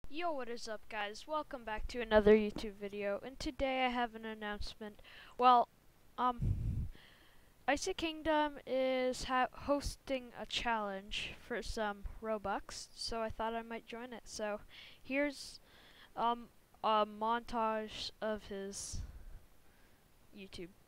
Yo, what is up, guys? Welcome back to another YouTube video, and today I have an announcement. Well, Icy Kingdom is hosting a challenge for some Robux, so I thought I might join it. So, here's a montage of his YouTube.